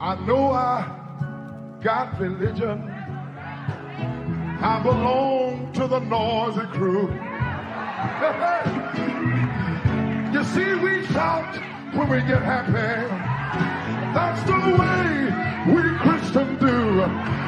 I know I got religion. I belong to the noisy crew. You see, we shout when we get happy. That's the way we Christians do.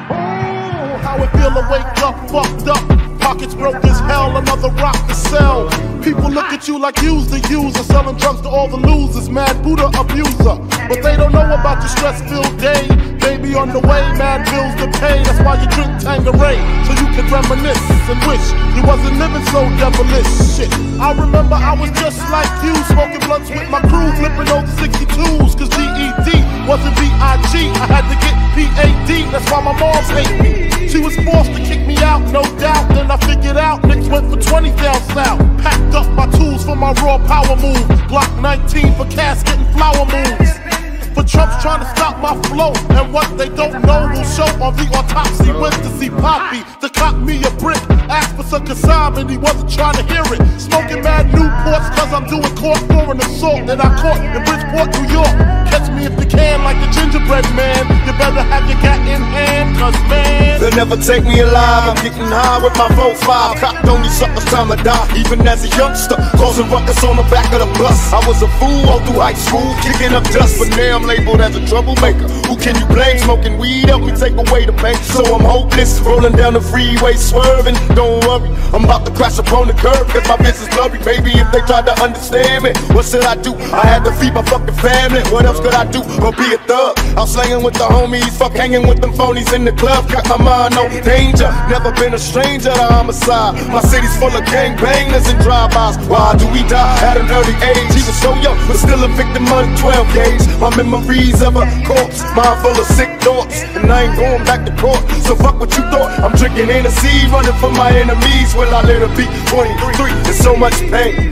Oh, how it feel to wake up fucked up, pockets broke as hell, another rock to sell. People look at you like you's the user, selling drugs to all the losers, mad Buddha abuser. But they don't know about the stress-filled day. Baby on the way, mad bills to pay. That's why you drink Tanqueray, so you can reminisce and wish you wasn't living so devilish. Shit, I remember I was just like you, smoking blunts with my crew, flipping over 62s, cause GED wasn't B.I.G. I had to get P.A.D. That's why my moms hate me. She was forced to kick me out, no doubt. Then I figured out niggas went for 20 down south. Packed up my tools for my raw power move. Glock 19 for casket and flower moves. For Trump's trying to stop my flow, and what they don't know will show on the autopsy. Went to see Poppy to cop me a brick. Asked for some consignment, he wasn't trying to hear it. Smoking mad Newports cause I'm doing court for an assault that I caught in Bridgeport, New York. Catch me if you can like the gingerbread man. You better have your gat in hand, cause man, they'll never take me alive. I'm getting high with my 4-5. Cocked on these suckers, time to die. Even as a youngster, causing ruckus on the back of the bus. I was a fool all through high school, kicking up dust, but now I'm labeled as a troublemaker. Who can you blame? Smoking weed help me take away the pain. So I'm hopeless, rolling down the freeway, swerving. Don't worry, I'm about to crash upon the curb, cause my business blurry. Baby, if they tried to understand me, what should I do? I had to feed my fucking family. What else could I do but be a thug? I'm slanging with the homies, fuck hanging with them phonies in the club. Got my mind on danger, never been a stranger to homicide. My city's full of gangbangers and drive-bys. Why do we die at an early age? He was so young, but still a victim of the 12 gauge. My memories of a corpse, mind full of sick thoughts, and I ain't going back to court. So fuck what you thought. I'm drinking Hennessy, running from my enemies. Will I let her be 23? There's so much pain.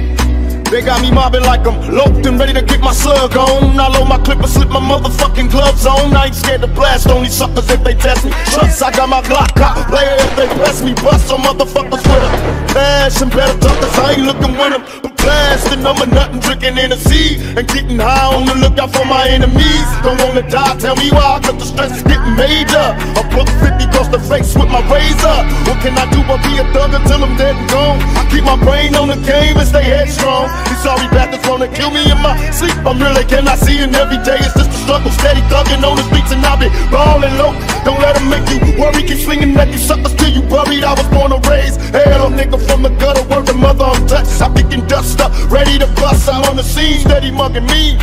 They got me mobbing like I'm loped and ready to get my slug on. I load my clip and slip my motherfucking gloves on. I ain't scared to blast on these suckers if they test me. Trust, I got my Glock cop player if they press me. Bust some motherfuckers with them. Bash and better tuckers, I ain't looking with them. But blasting them or nothing, drinking Hennessy and getting high on the lookout for my enemies. Don't wanna die, tell me why, cause the stress is getting major. A buck 50 across the face with my razor. What can I do but be a thug until I'm dead and gone? I keep my brain on the game and stay headstrong. These sorry bastards wanna kill me in my sleep. I'm really cannot see it every day. It's just a struggle, steady thugging on the streets and I be ballin' low. Don't let them make you worry, keep slinging at these suckers till you buried. I was born and raised hell, nigga from the gutter, word the mother untouched. I'm picking dust up, ready to bust. I'm on the scene, steady mugging me.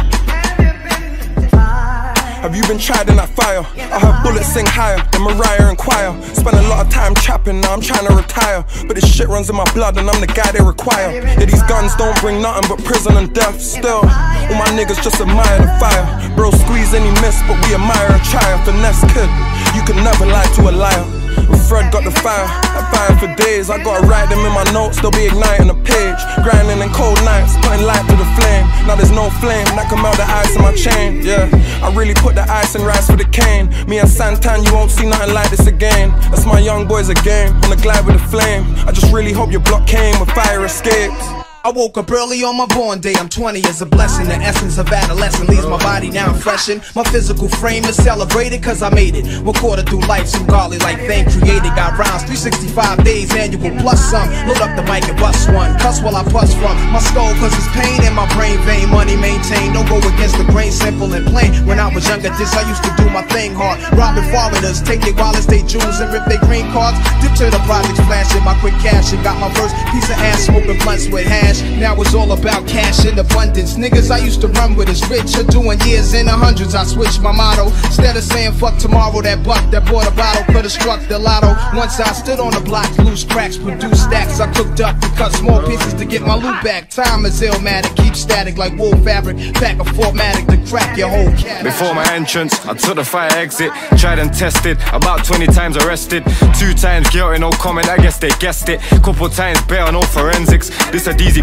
Have you been tried in that fire? I heard bullets sing higher than Mariah and Choir. Spent a lot of time trapping, now I'm trying to retire. But this shit runs in my blood and I'm the guy they require. Yeah, these guns don't bring nothing but prison and death. Still, all my niggas just admire the fire. Bro, squeeze any miss, but we admire a triumph. Finesse kid, you can never lie to a liar. Fred got the fire, I fire for days. I gotta write them in my notes, they'll be igniting the page. Grinding in cold nights, putting light to the flame. Now there's no flame that can melt the ice in my chain. Yeah, I really put the ice and rice for the cane. Me and Santan, you won't see nothing like this again. That's my young boys again, on the glide with a flame. I just really hope your block came when fire escapes. I woke up early on my born day, I'm 20 is a blessing. The essence of adolescence leaves my body now freshened. My physical frame is celebrated cause I made it. 1/4 through life, some godly like thing created. Got rounds, 365 days annual plus some. Load up the mic and bust one, cuss while I bust from my skull cause it's pain in my brain vein. Money maintained, don't go against the grain, simple and plain. When I was younger, this I used to do my thing hard. Robbing foreigners, take their wallets, they jewels and rip their green cards. Dip to the projects, flashing my quick cash and got my first piece of ass smoking blunts with hash. Now it's all about cash in abundance. Niggas I used to run with is rich, are doing years in the hundreds. I switched my motto. Instead of saying fuck tomorrow, that buck that bought a bottle could've struck the lotto. Once I stood on the block, loose cracks, produced stacks. I cooked up to cut small pieces to get my loot back. Time is illmatic, keep static like wool fabric. Pack a formatic to crack your whole cat. Before my entrance, I took the fire exit. Tried and tested, about 20 times arrested. 2 times guilty, no comment, I guess they guessed it. Couple times bail, no forensics. This a DZ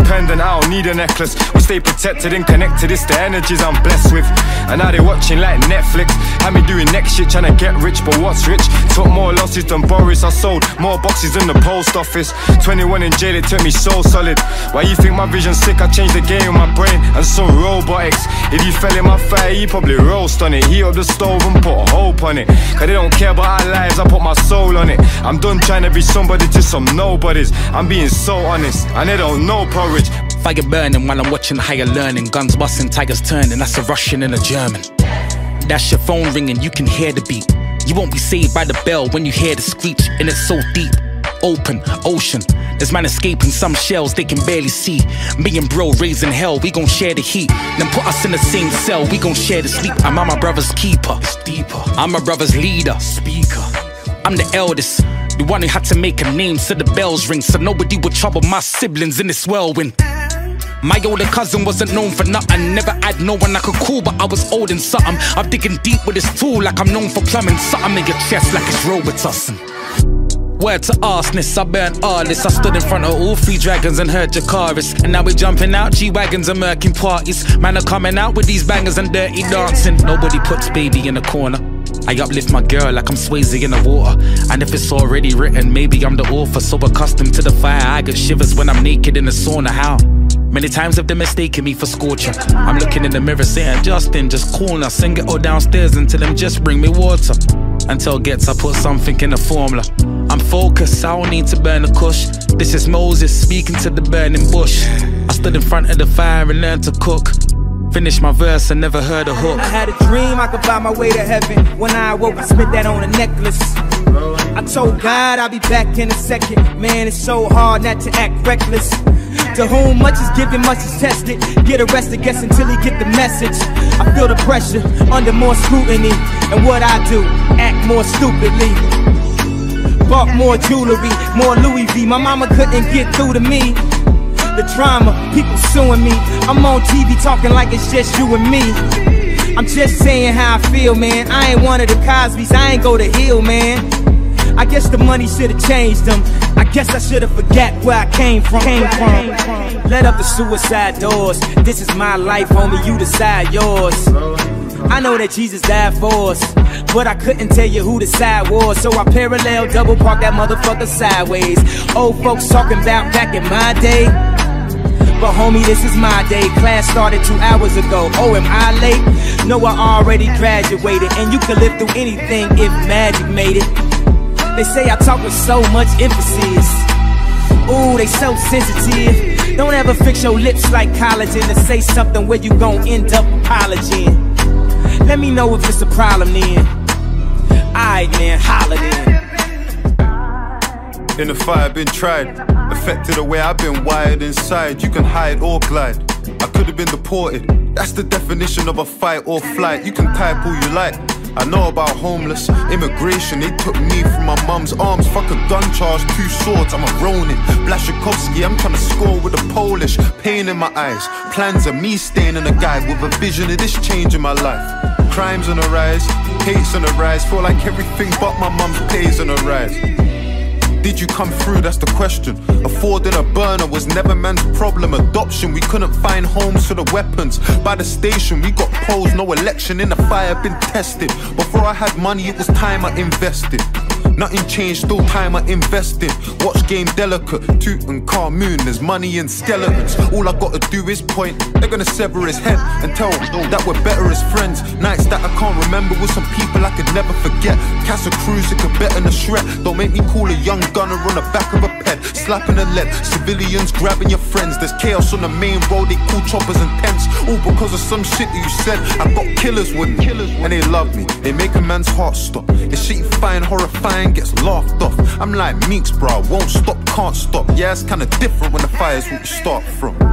independent, I don't need a necklace. We stay protected and connected, it's the energies I'm blessed with. And now they watching like Netflix. Had me doing next shit, trying to get rich, but what's rich? Took more losses than Boris, I sold more boxes than the post office. 21 in jail, it took me so solid. Why you think my vision's sick? I changed the game with my brain and some robotics. If you fell in my fire, you probably roast on it. Heat up the stove and put a hope on it. Cause they don't care about our lives, I put my soul on it. I'm done trying to be somebody to some nobodies. I'm being so honest, and they don't know porridge. Fire burning while I'm watching higher learning. Guns busting, tigers turning, that's a Russian and a German. That's your phone ringing, you can hear the beat. You won't be saved by the bell when you hear the screech. And it's so deep, open, ocean. There's man escaping some shells they can barely see. Me and bro raising hell, we gon' share the heat. Then put us in the same cell, we gon' share the sleep. I'm my brother's keeper, it's deeper. I'm my brother's leader, speaker. I'm the eldest, the one who had to make a name so the bells ring, so nobody would trouble my siblings in this whirlwind. My older cousin wasn't known for nothing. Never had no one I could call, but I was old and something. I'm digging deep with this tool like I'm known for plumbing. Something in your chest like it's Robitussin. Word to arseness, I burnt artists. I stood in front of all 3 dragons and heard Jakaris. And now we're jumping out G-Wagons and murking parties. Man are coming out with these bangers and dirty dancing. Nobody puts baby in the corner. I uplift my girl like I'm Swayze in the water. And if it's already written, maybe I'm the author. So accustomed to the fire, I get shivers when I'm naked in the sauna. How? Many times have they mistaken me for Scorcher. I'm looking in the mirror saying, Justin, just call us and get all downstairs and tell them just bring me water. Until gets I put something in the formula. I'm focused, I don't need to burn the kush. This is Moses speaking to the burning bush. I stood in front of the fire and learned to cook. Finished my verse and never heard a hook. I had a dream I could buy my way to heaven. When I awoke, I spent that on a necklace. I told God I'll be back in a second. Man, it's so hard not to act reckless. To whom much is given, much is tested. Get arrested, guess until he get the message. I feel the pressure, under more scrutiny. And what I do, act more stupidly. Bought more jewelry, more Louis V. My mama couldn't get through to me. The drama, people suing me. I'm on TV talking like it's just you and me. I'm just saying how I feel, man. I ain't one of the Cosbys, I ain't go to Hill, man. I guess the money should've changed them. I guess I should've forgot where I came from. Let up the suicide doors. This is my life, homie, you decide yours. I know that Jesus died for us, but I couldn't tell you who the side was. So I parallel double park that motherfucker sideways. Old folks talking about back in my day, but homie, this is my day. Class started 2 hours ago. Oh, am I late? No, I already graduated. And you can live through anything if magic made it. They say I talk with so much emphasis. Ooh, they so sensitive. Don't ever fix your lips like collagen to say something where you gon' end up apologizing. Let me know if it's a problem then. Alright man, holla then. In the fire, been tried. Affected the way I've been wired inside. You can hide or glide. I could have been deported. That's the definition of a fight or flight. You can type all you like. I know about homeless, immigration. They took me from my mum's arms. Fuck a gun charge, 2 swords, I'm a Ronin. Blaszczykowski, I'm trying to score with the Polish. Pain in my eyes, plans of me staying in a guide with a vision of this change in my life. Crimes on the rise, hate's on the rise. Feel like everything but my mum's pays on the rise. Did you come through? That's the question. Affording a burner was never man's problem. Adoption, we couldn't find homes for the weapons. By the station, we got posed. No election in the fire, been tested. Before I had money, it was time I invested. Nothing changed, still time I invested. Watch game delicate, Tutankhamun, there's money in skeletons. All I gotta do is point, they're gonna sever his head and tell that we're better as friends. Nights that I can't remember with some people I could never forget. Casa Cruz, it could bet in a shred. Don't make me call a young gunner on the back of a ped, slapping a lead. Civilians grabbing your friends, there's chaos on the main road. They call choppers and tents, all because of some shit that you said. I got killers with me, and they love me. They make a man's heart stop. This shit you find horrifying gets laughed off. I'm like Meeks, bro, won't stop, can't stop. Yeah, it's kinda different when the fire's what you start from.